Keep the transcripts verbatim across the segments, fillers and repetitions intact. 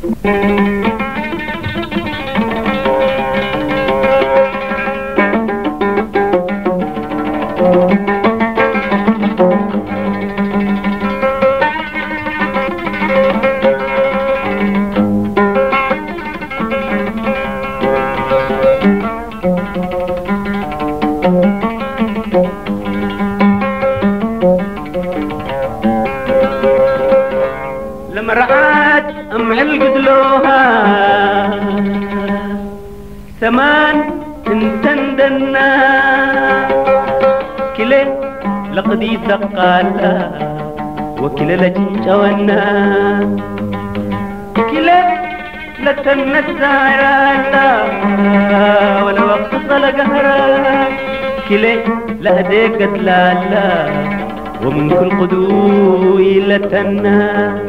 لما رعات أم القدلوها سمان انتندنا كلي لقدي ثقالا وكلي لجنجونا كلي لتنسايا ولا وقت صلقهرا كلي لهديك قتلالا ومن كل قدوي لتنا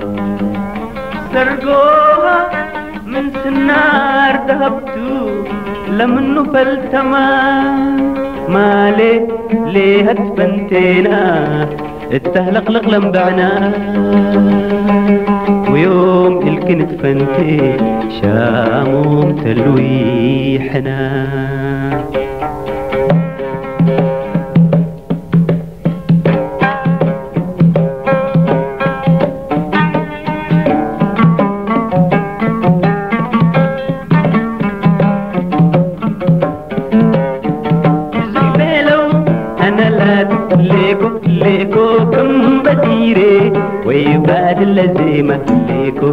سرقوها من سنار ذهبتو لمنو فلتما مالي ليه هتبنتينا التهلقلق لمبعنا ويوم الكنت فنتي شاموم تلويحنا ليكو ليكو كم بديري ويبعد اللزيمة ليكو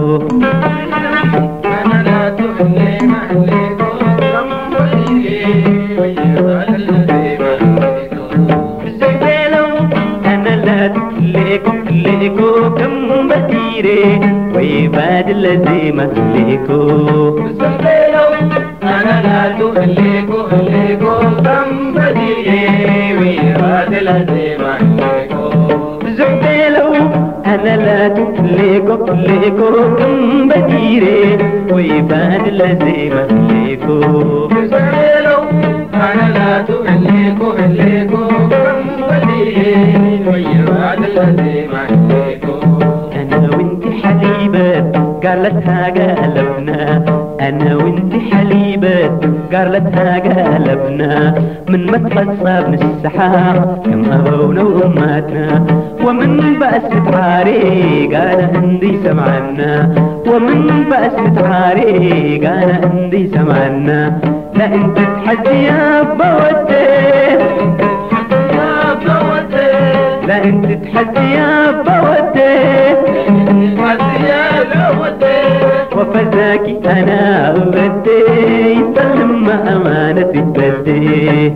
أنا لا تخليمة ليكو كم بديري ويبعد اللزيمة ليكو زبيلو أنا لا ليكو ليكو كم بديري ويبعد اللزيمة ليكو زبيلو أنا لا تخليكو ليكو كم بديري ويبعد اللزيمة ليكو زبيلو أنا لا تفليكو ليكو كم بديري ويبان اللزيمة ليكو زبيلو أنا لا تفليكو ليكو كم بديري ويبان اللزيمة ليكو أنا وانتي حليبة قالتها قلبنا أنا وانتي حليبة قالتها قلبنا من مدخل صاب السحاب كم أبونا وأماتنا ومن بأس عاري قال عندي سمعنا ومن بأس عاري قال عندي سمعنا لا انت تحدي يا بودي لا انت تحدي يا بودي وفزاكي انا بدي سلم امانتي بدي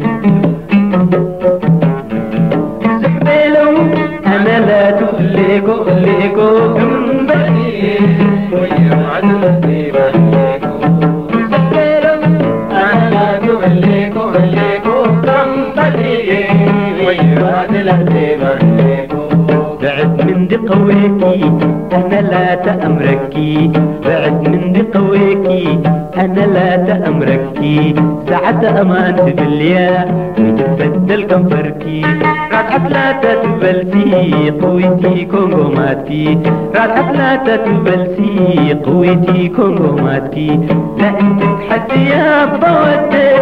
زحبيلو انا لا تقليكو قليكو كم بدي ويبعد اللزيمة ليكو زحبيلو انا لا تقليكو قليكو كم بدي ويبعد اللزيمة ليكو بعد من دي قويكي أنا لا تأمركي بعد من دي قويكي أنا لا تأمركي ساعة أمانت بالياء ويتبدل كنفركي رادعت لا تتبلسي قويتي كونغوماتي رادعت لا تتبلسي قويتي كونغوماتي لا انت تحدي يا بودي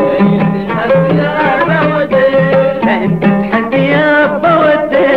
لا انت تحدي يا بودي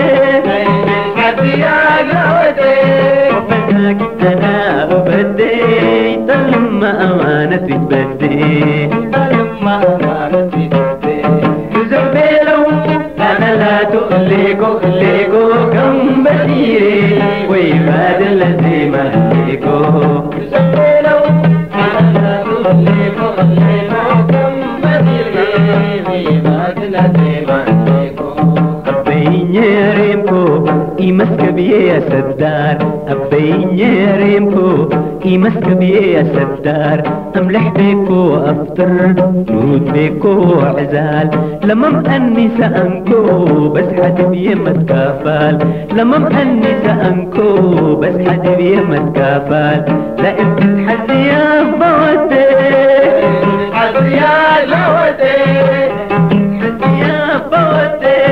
وفداك انا بدي سلم امانتي بدي سلم امانتي بدي زبيلو انا لا تقليكو قليكو كم بديري ويبعد اللزيمة ليكو زبيلو انا لا تقليكو قليكو كم بديري ويبعد اللزيمة ليكو أبيني ريمكو إيمسك بيه يا سدار أبيني ريمكو إيمسك بيه يا سدار أملح بيكو أفطر نود بيكو عزال لما مأنسة أنكو بس حد بيه متكافل لما مأنسة أنكو بس حد بيه متكافل لا انت تحدي يا بودي تحدي يا لودي تحدي يا بودي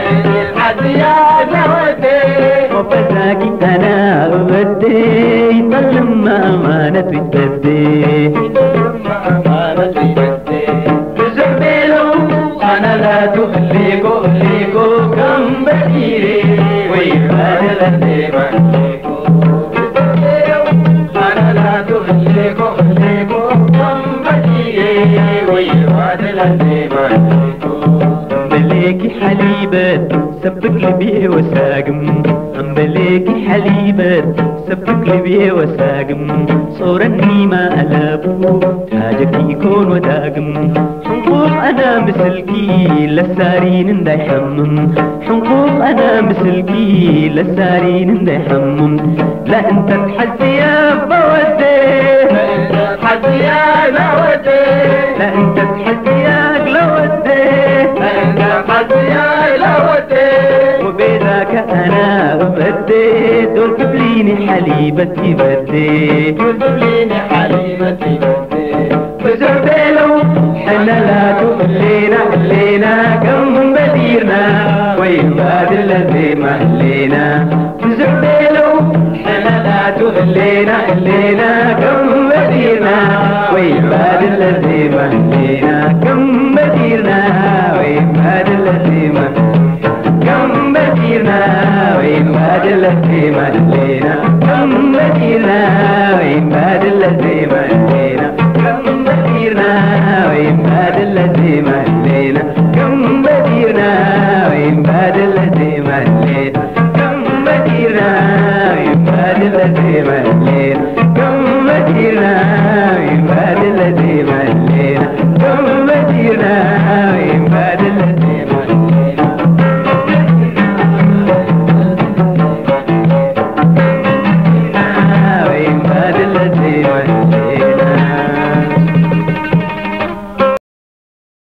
وفزاكي أنا بدي ظلم أمانة تبدي ظلم أمانة تبدي بزبيلو أنا لا تهليكو هليكو كم بديري ويبادل الديما هليكو بزبيلو أنا لا تهليكو هليكو كم بديري ويبادل الديما هليكو أمبليكي حليبة سبك لي بيه وساقم أمبليكي حليبة سبك لي بيه وساقم صورني ما ألابو تاجك يكون وداقم حنقوق أنا مثلكي للسارين اندى يحمم حنقوق أنا مثلكي للسارين اندى يحمم لا انت تحزي يا بودي لا انت تحزي يا لودي لا انت تحزي يا لودي لا انت تحزي يا لودي وبيدك انا بدي دول قبليني حليبتي بدي دول قبليني حليبتي بدي بزربيلو حنا لا تهلينا هلينا كم بديرنا ويبادل الذي مهلينا بزربيلو حنا لا تهلينا هلينا كم بديرنا ويبادل الذي مهلينا كم بديرنا ويبادل الذي مهلينا كم بديرنا ويبادل الذي مهلينا كم بديرنا ويبادل الذي مهلينا كم بديرنا ويبادل الذي مهلينا كم بديرنا ويبادل الذي مهلينا كم بديرنا ويبادل الذي مهلينا كم بديرنا ويبادل الذي مهلينا كم بديرنا ويبادل الذي